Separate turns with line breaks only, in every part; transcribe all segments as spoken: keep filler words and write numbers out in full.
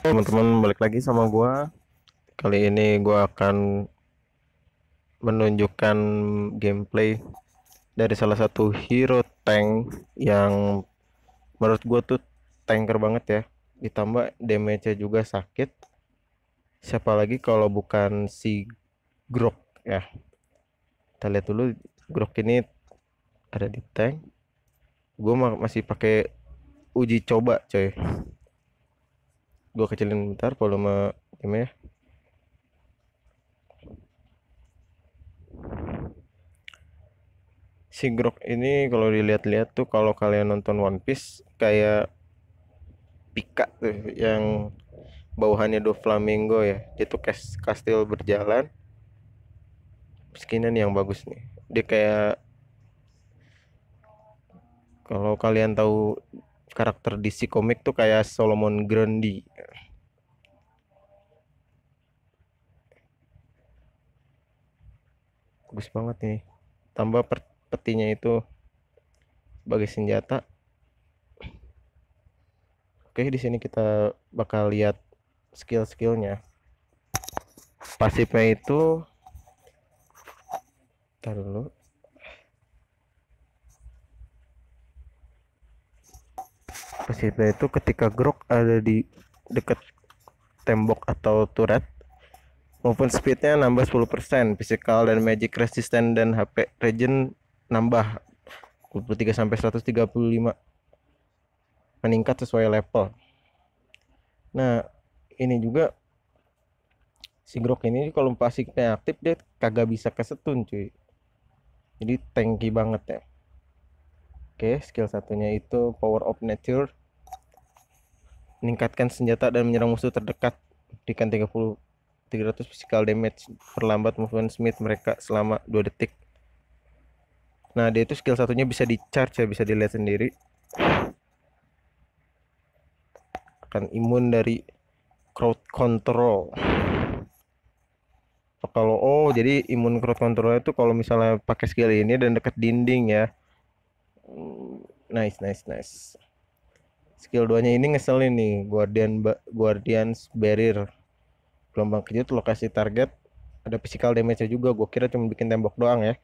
Teman-teman, balik lagi sama gua. Kali ini gua akan menunjukkan gameplay dari salah satu hero tank yang menurut gua tuh tanker banget ya. Ditambah damage-nya juga sakit. Siapa lagi kalau bukan si Grock ya. Kita lihat dulu Grock ini ada di tank. Gua ma- masih pakai uji coba, coy. Gua kecilin bentar volume game ya. Si Grok ini kalau dilihat-lihat tuh, kalau kalian nonton One Piece, kayak Pika tuh yang bawahannya do flamingo ya. Dia tuh kas kastil berjalan. Skinan yang bagus nih. Dia kayak, kalau kalian tahu karakter D C komik tuh kayak Solomon Grundy. Bagus banget nih. Tambah per- petinya itu sebagai senjata. Oke, di sini kita bakal lihat skill-skillnya. Pasifnya itu, tar dulu. Pasifnya itu ketika Grok ada di dekat tembok atau turret, movement speednya nambah sepuluh persen, physical dan magic resistant dan H P regen nambah dua puluh tiga sampai seratus tiga puluh lima, meningkat sesuai level. Nah, ini juga si Grok ini kalau pasifnya aktif dia kagak bisa kesetun cuy. Jadi tanky banget ya. Oke, skill satunya itu Power of Nature. Meningkatkan senjata dan menyerang musuh terdekat. Berikan tiga puluh tiga ratus physical damage. Perlambat movement speed mereka selama dua detik. Nah, dia itu skill satunya bisa di charge ya, bisa dilihat sendiri. Akan imun dari crowd control. Kalau oh, jadi imun crowd control itu kalau misalnya pakai skill ini dan deket dinding ya. Hmm, Nice, nice, nice. Skill dua nya ini ngeselin nih, Guardian Ba- Guardians Barrier. Gelombang kejut lokasi target. Ada physical damage-nya juga. Gue kira cuma bikin tembok doang ya.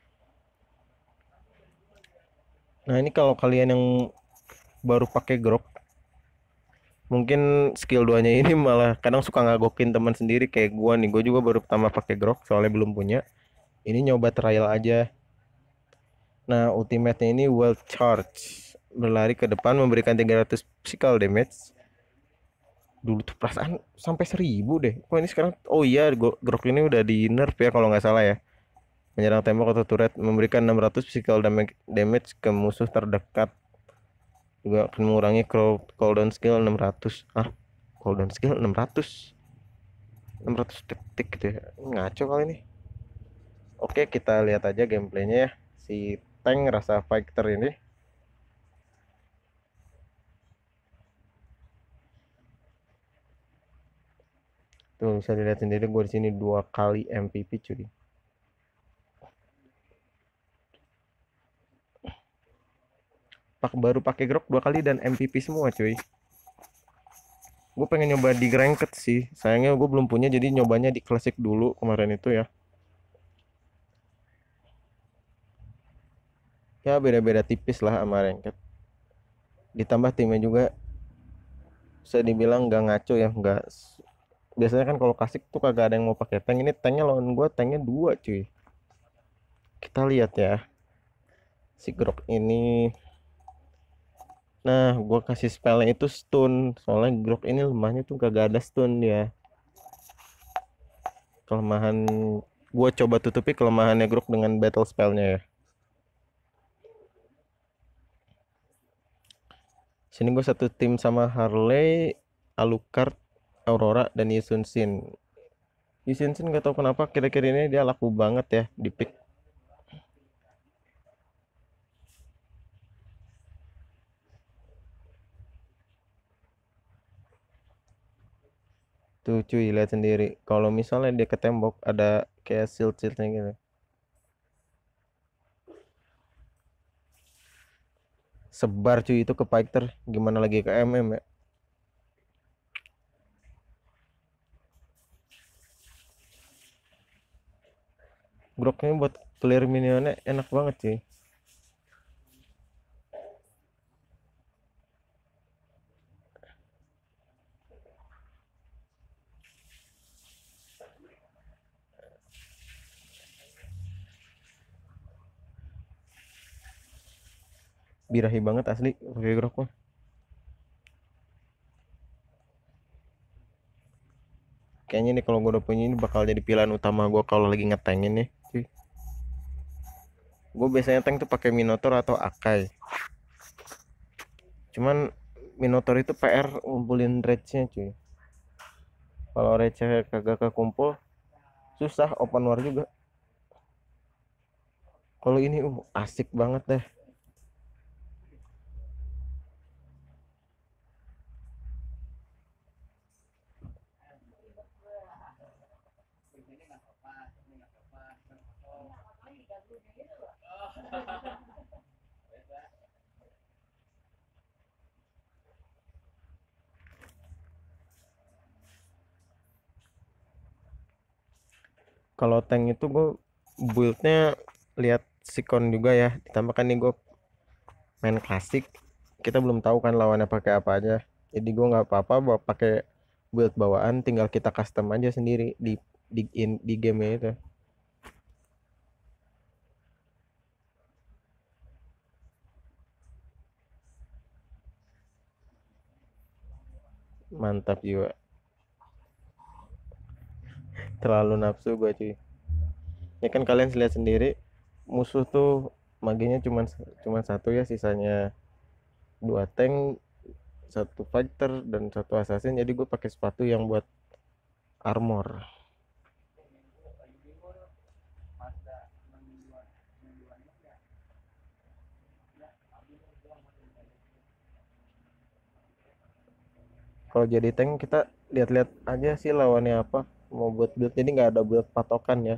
Nah, ini kalau kalian yang baru pakai Grok, mungkin skill dua nya ini malah kadang suka ngagokin teman sendiri kayak gua nih. Gue juga baru pertama pakai Grok soalnya belum punya. Ini nyoba trial aja. Nah, ultimate-nya ini Wild Charge. Berlari ke depan memberikan tiga ratus physical damage. Dulu tuh perasaan sampai seribu deh. Kok ini sekarang, oh iya, Go- Grok ini udah di nerf ya kalau nggak salah ya. Menyerang tembok atau turret memberikan enam ratus physical damage, damage ke musuh terdekat. Juga akan mengurangi crowd cooldown skill enam ratus. Ah, cooldown skill enam ratus. enam ratus detik gitu ya. Ngaco kali ini. Oke, kita lihat aja gameplaynya ya. Si tank rasa fighter ini. Tuh bisa dilihat sendiri, gue di sini dua kali M V P cuy. Pak baru pakai grok dua kali dan M V P semua cuy. Gue pengen nyoba di ranked sih. Sayangnya gue belum punya, jadi nyobanya di classic dulu kemarin itu ya. Ya beda-beda tipis lah sama ranked. Ditambah timnya juga bisa dibilang nggak ngaco ya, nggak. Biasanya kan kalau klasik tuh kagak ada yang mau pakai tank. Ini tanknya lawan gue, tanknya dua cuy. Kita lihat ya si grok ini. Nah, gue kasih spellnya itu stun, soalnya grok ini lemahnya tuh kagak ada stun ya. Kelemahan, gue coba tutupi kelemahannya grok dengan battle spellnya ya. Sini gue satu tim sama Harley, Alucard, Aurora, dan Yisun Sin. Yisun Sin gak tau kenapa kira-kira ini dia laku banget ya di pick. Tuh cuy, lihat sendiri. Kalau misalnya dia ke tembok ada kayak shield-shieldnya gitu. Sebar cuy itu ke fighter, gimana lagi ke M M ya. Groknya buat clear minionnya enak banget sih. Birahi banget asli pakai grok mah. Kayaknya nih kalau gue udah punya ini bakal jadi pilihan utama gue kalau lagi ngetengin nih. Gue biasanya tank tuh pakai Minotaur atau Akai. Cuman Minotaur itu P R ngumpulin rage-nya cuy. Kalau rage kagak kekumpul susah open war juga. Kalau ini uh, asik banget deh. Kalau tank itu gue buildnya lihat sikon juga ya. Ditambahkan nih gue main klasik. Kita belum tahu kan lawannya pakai apa aja. Jadi gue nggak apa-apa bawa pakai build bawaan, tinggal kita custom aja sendiri di di in, di game itu. Mantap juga. Terlalu nafsu gue cuy. Ya kan kalian lihat sendiri musuh tuh maginya cuman cuman satu ya, sisanya dua tank, satu fighter dan satu assassin. Jadi gue pakai sepatu yang buat armor. Kalau jadi tank kita lihat-lihat aja sih lawannya apa, mau buat build, jadi nggak ada build patokan ya.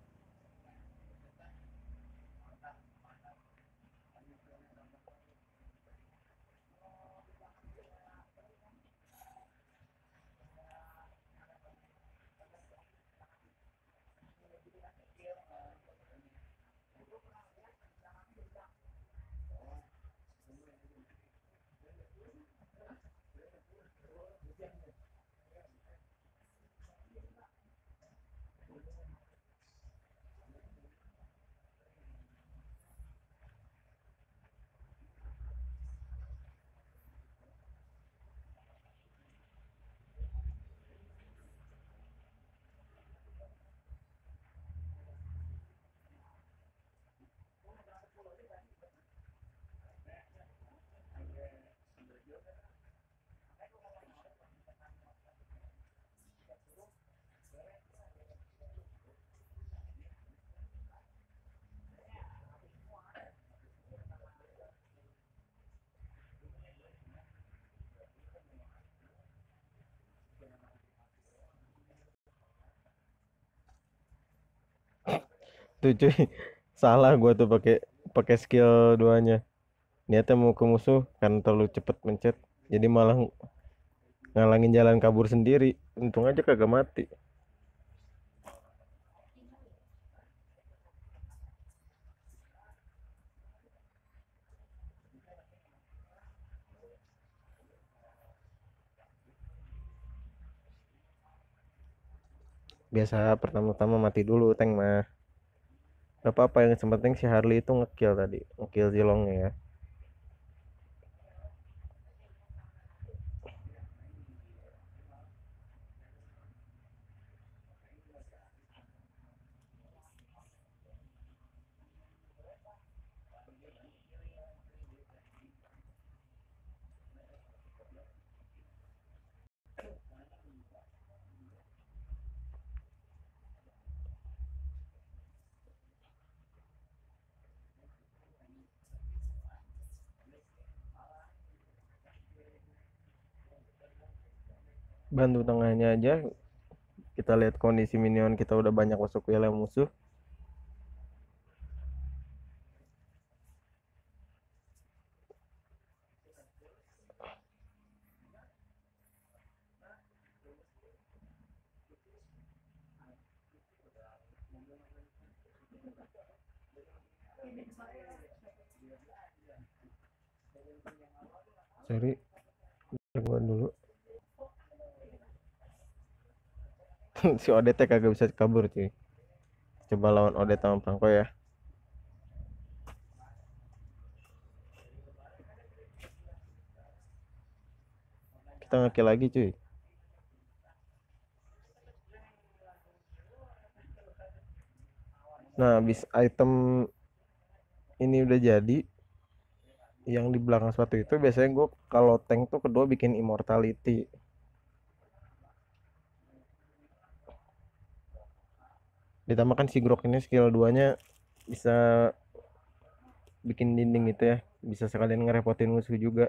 Tuh cuy, salah gua tuh pakai pakai skill duanya. Niatnya mau ke musuh karena terlalu cepet mencet, jadi malah ngalangin jalan kabur sendiri. Untung aja kagak mati. Biasa pertama-tama mati dulu tank mah. Gak apa-apa, yang penting si Harley itu ngekill tadi, ngekill Zilongnya ya. Bantu tengahnya aja, kita lihat kondisi minion kita udah banyak masuk wilayah musuh. Sorry, gangguan dulu. Si Odet kagak bisa kabur cuy. Coba lawan Odet sama Franco ya. Kita ngekill lagi cuy. Nah, habis item ini udah jadi, yang di belakang sepatu itu biasanya gue kalau tank tuh kedua bikin immortality. Ditambahkan si Grok ini skill duanya bisa bikin dinding gitu ya. Bisa sekalian ngerepotin musuh juga.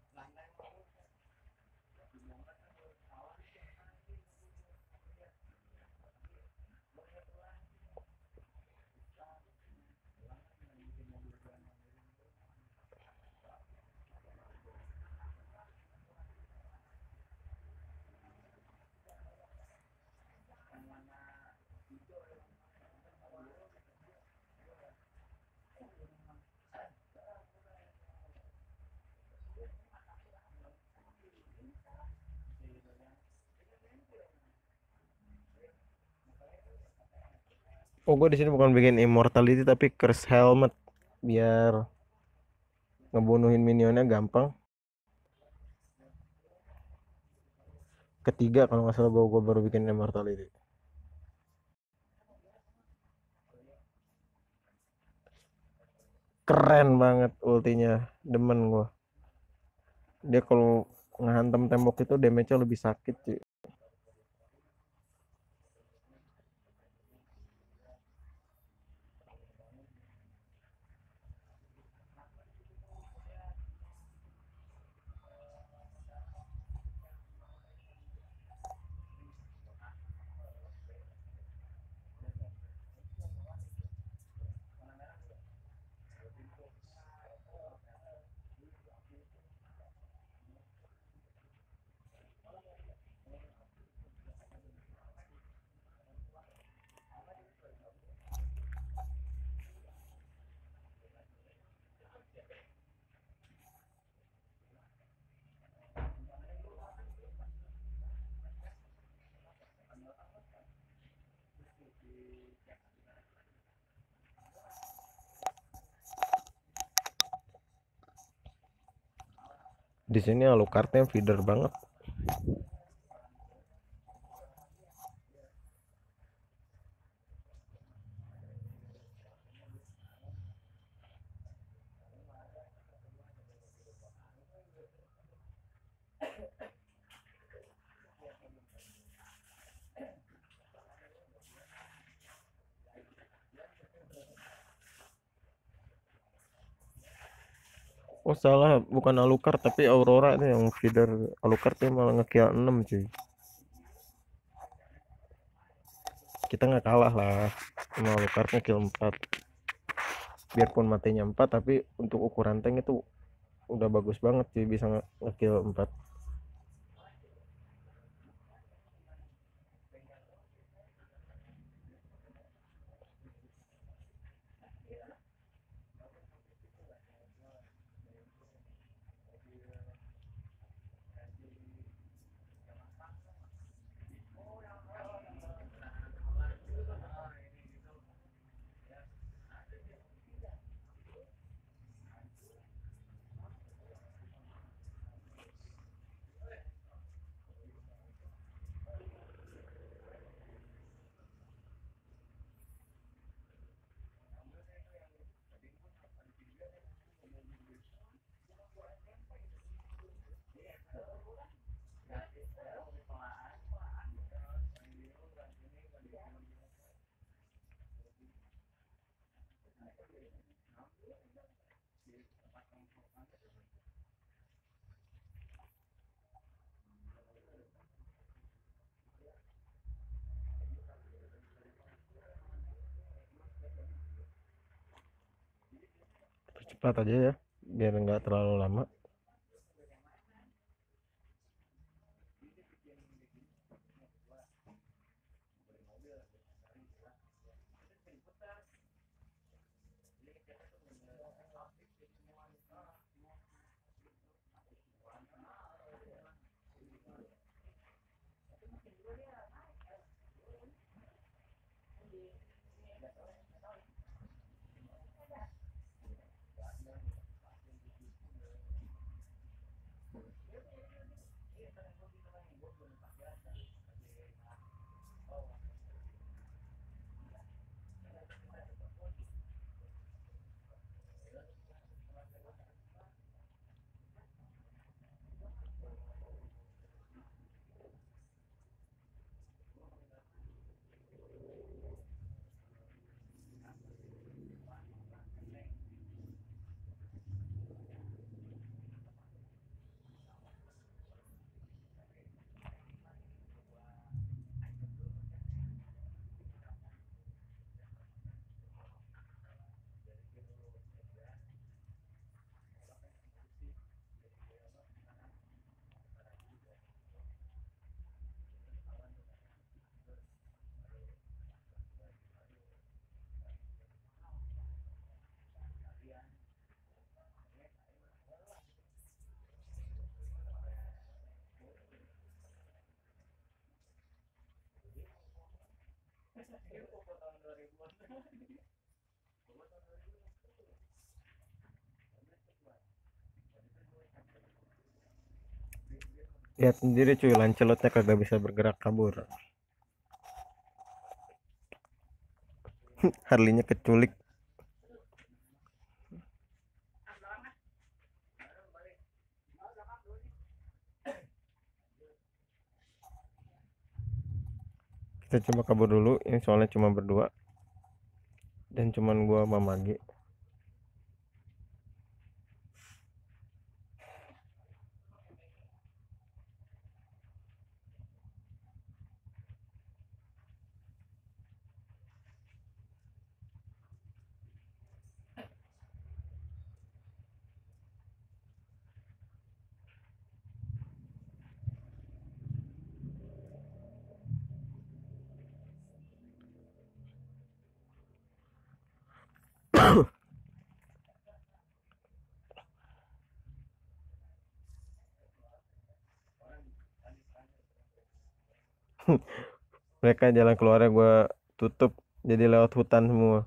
Oh, gue di sini bukan bikin immortality tapi curse helmet biar ngebunuhin minionnya gampang. Ketiga kalau nggak salah gue, gue baru bikin immortality. Keren banget ultinya, demen gue. Dia kalau ngehantam tembok itu damage-nya lebih sakit cuy. Di sini Alucardnya feeder banget. Oh salah, bukan Alucard tapi Aurora itu yang feeder. Alucardnya malah ngekill enam cuy. Kita nggak kalah lah sama Alucard ngekill empat. Biarpun matinya empat tapi untuk ukuran tank itu udah bagus banget sih, bisa ngekill empat. Cepat aja ya biar nggak terlalu lama. Lihat sendiri cuy, Lancelotnya kagak bisa bergerak kabur. Harley-nya keculik. Kita coba kabur dulu, ini soalnya cuma berdua dan cuman gua sama Magi. Mereka jalan keluarnya gua tutup, jadi lewat hutan semua.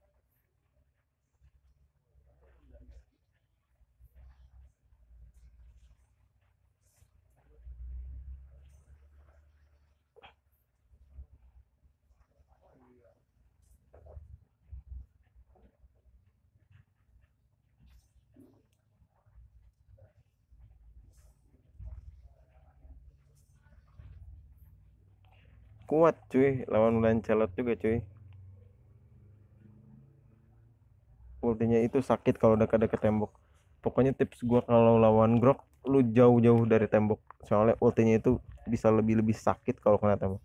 Kuat cuy, lawan Lancelot juga cuy. Ultinya itu sakit kalau dekat-dekat tembok. Pokoknya tips gua kalau lawan Grok, lu jauh-jauh dari tembok. Soalnya ultinya itu bisa lebih-lebih sakit kalau kena tembok.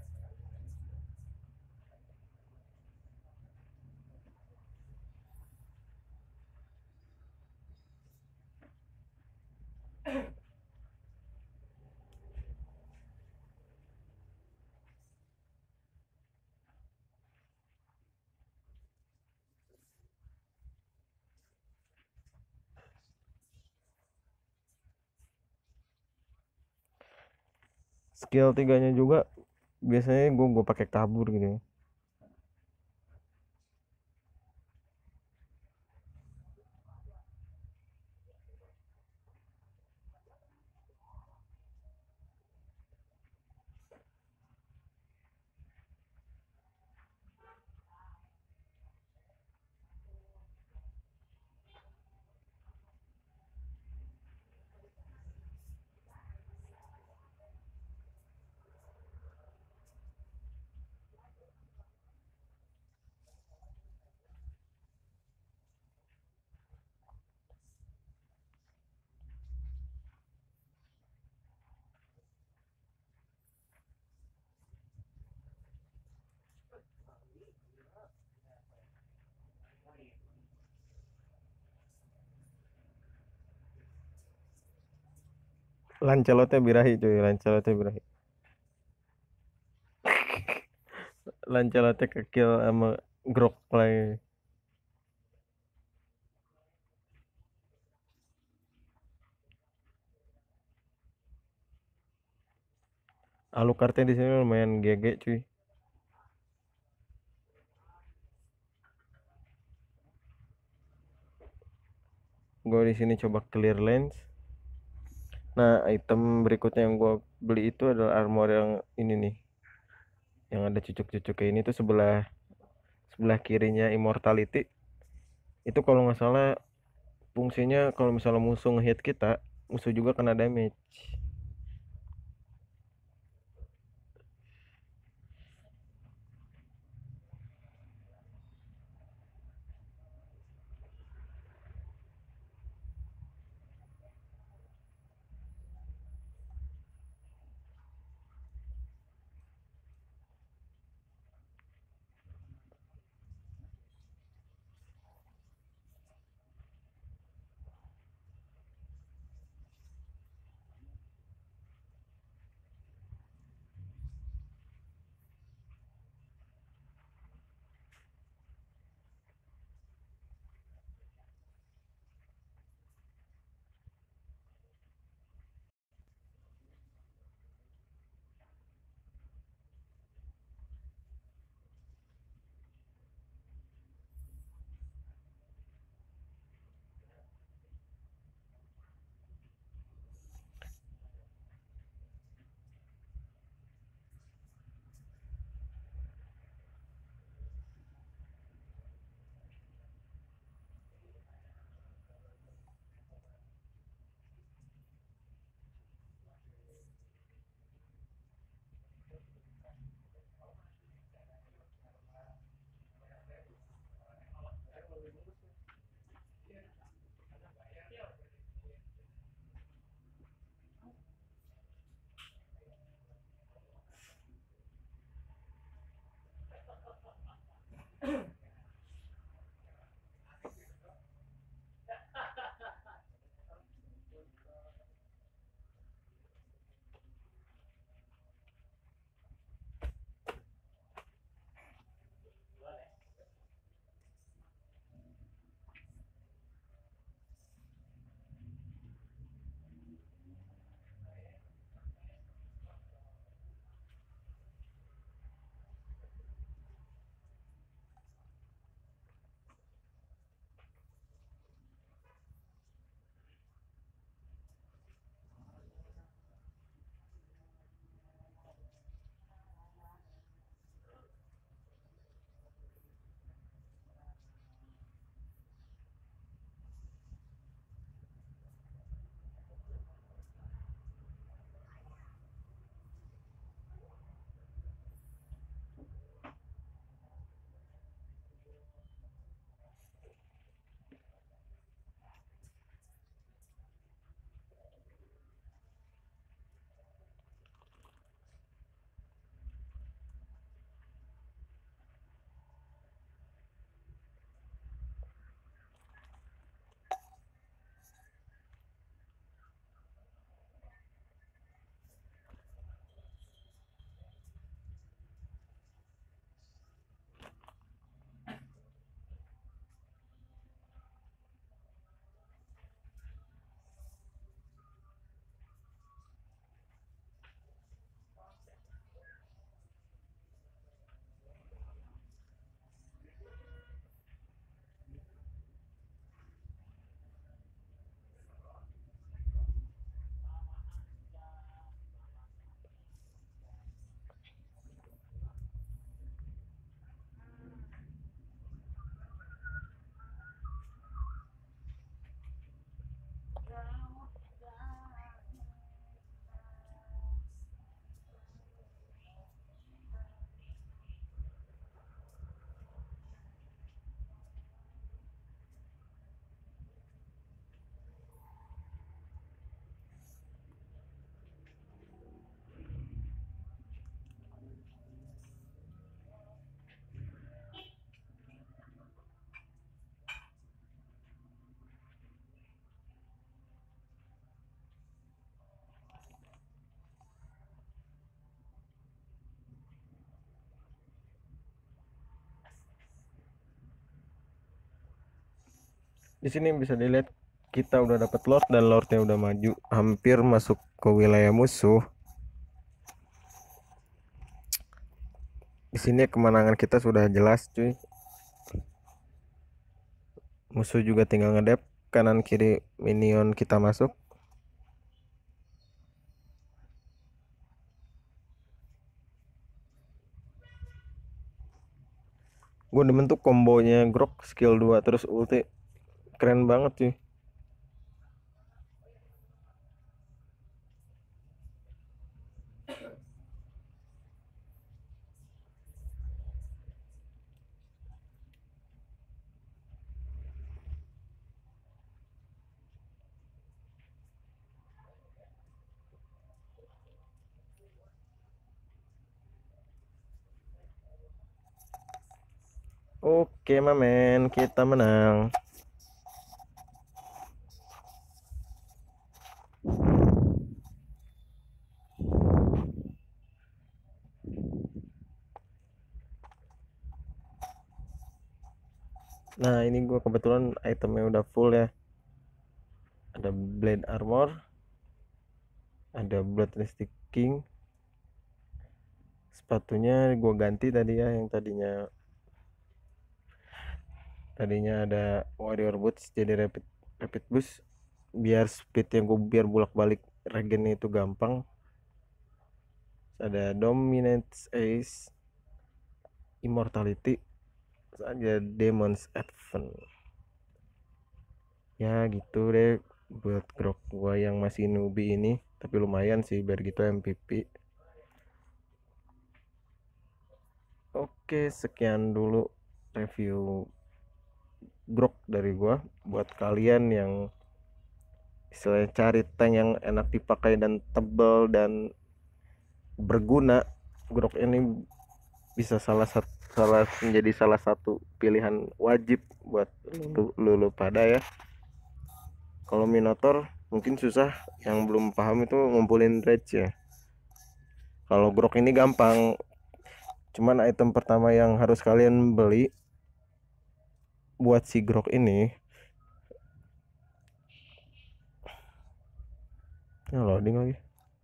Skill tiganya juga biasanya gua gua pakai kabur gitu ya. Lancelotnya birahi cuy, Lancelotnya birahi. Lancelotnya kekill sama Grok lagi. Alucardnya di sini lumayan G G cuy. Gue di sini coba clear lens. Nah, item berikutnya yang gue beli itu adalah armor yang ini nih, yang ada cucuk-cucuk kayak ini tuh sebelah sebelah kirinya immortality. Itu kalau nggak salah fungsinya kalau misalnya musuh ngehit kita, musuh juga kena damage. Di sini bisa dilihat kita udah dapat lord dan lordnya udah maju hampir masuk ke wilayah musuh. Di sini kemenangan kita sudah jelas, cuy. Musuh juga tinggal ngedep kanan kiri minion kita masuk. Gue demen tuh kombonya grock skill dua terus ulti. Keren banget cuy. Oke mamen, kita menang. Nah ini gue kebetulan itemnya udah full ya. Ada blade armor, ada bloodlusty king. Sepatunya gue ganti tadi ya, yang tadinya tadinya ada warrior boots jadi rapid rapid boost, biar speed yang gue biar bolak balik regen itu gampang. Ada dominance ace, immortality, saja demons advent. Ya gitu deh buat grok gua yang masih newbie ini, tapi lumayan sih biar gitu M V P. Oke, sekian dulu review grok dari gua. Buat kalian yang istilahnya cari tank yang enak dipakai dan tebal dan berguna, grok ini bisa salah satu salah menjadi salah satu pilihan wajib buat lu, lu, lu pada ya. Kalau Minotaur mungkin susah, yang belum paham itu ngumpulin rage ya. Kalau grok ini gampang, cuman item pertama yang harus kalian beli buat si grok ini, ya loading lagi.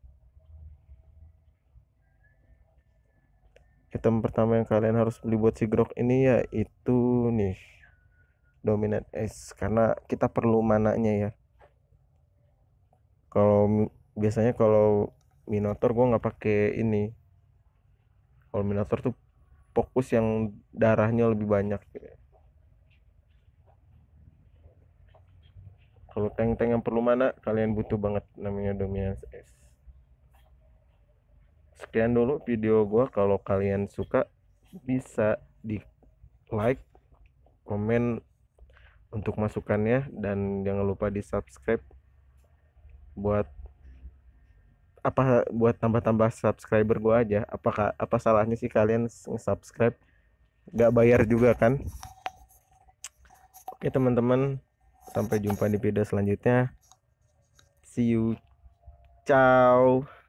Item pertama yang kalian harus beli buat si grok ini yaitu nih dominant ace, karena kita perlu mananya ya. Kalau biasanya kalau Minotaur gue nggak pakai ini. Kalau Minotaur tuh fokus yang darahnya lebih banyak. Kalau tank-tank yang perlu mana kalian butuh banget namanya dominance ace. Sekian dulu video gue. Kalau kalian suka bisa di like, komen untuk masukannya, dan jangan lupa di subscribe buat apa buat tambah-tambah subscriber gua aja. Apakah apa salahnya sih kalian subscribe, nggak bayar juga kan? Oke teman-teman, sampai jumpa di video selanjutnya. See you, ciao.